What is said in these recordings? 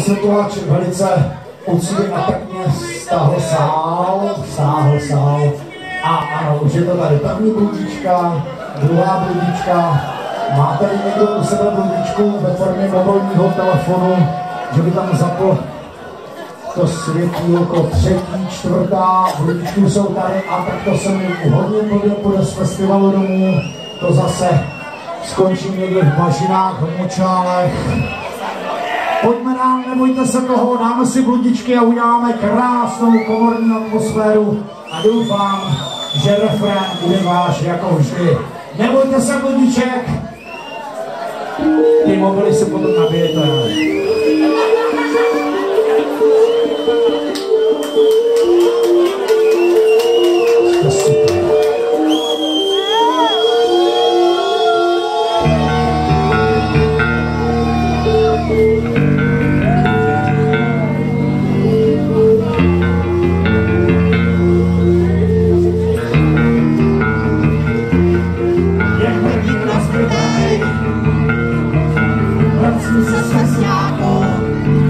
osvětlovač velice úctivě a pěkně stáhl sál. A ano, už je to tady první bludička, druhá bludička. Má tady někdo u sebe bludičku ve formě mobilního telefonu, že by tam zapl to světýlko, třetí, čtvrtá, bludičky jsou tady a tak to se mi hodně půjde z festivalu domů. To zase skončí někde v bažinách, v močálech. Pojďme dál, nebojte se toho, dáme si bludičky a uděláme krásnou komorní atmosféru a doufám, že refrén bude váš jako vždy. Nebojte se bludiček, ty mobily si potom nabijete. Vracím se s vesňákou,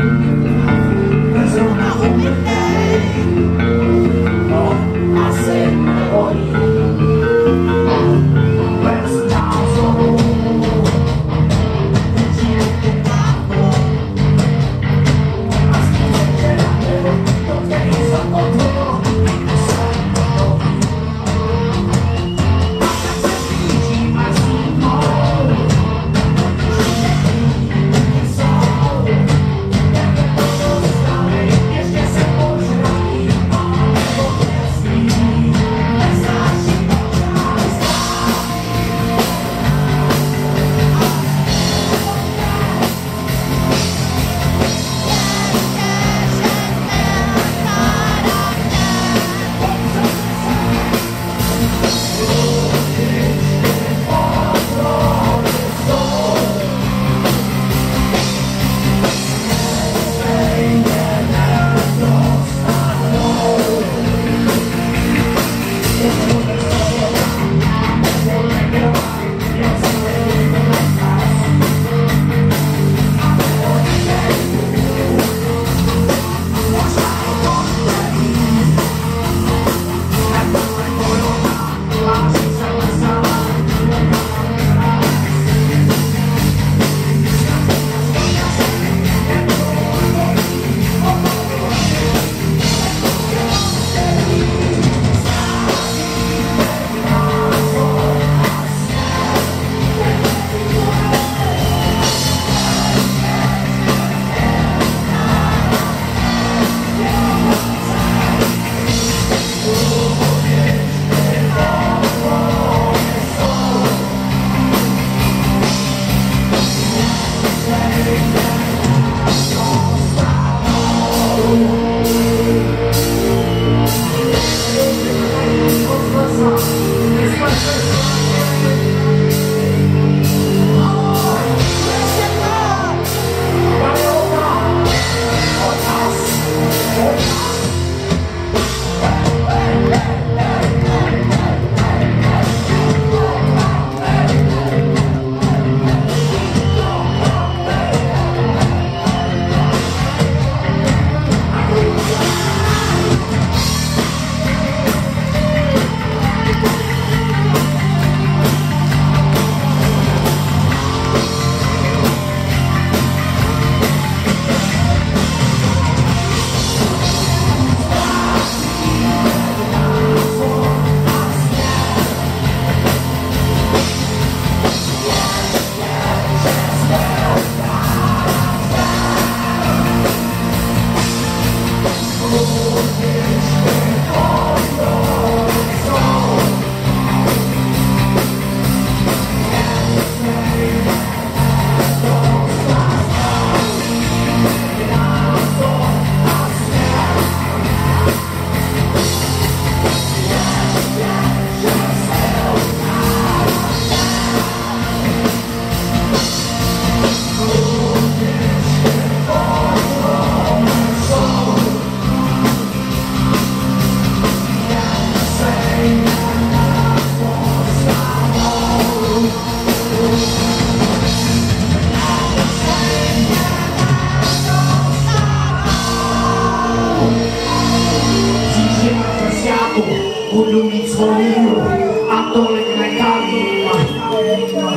budu mít svou míru a tolik nekalí.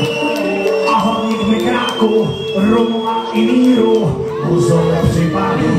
A hodně v mikráku, rumu a i míru, buzo nepřipadnu.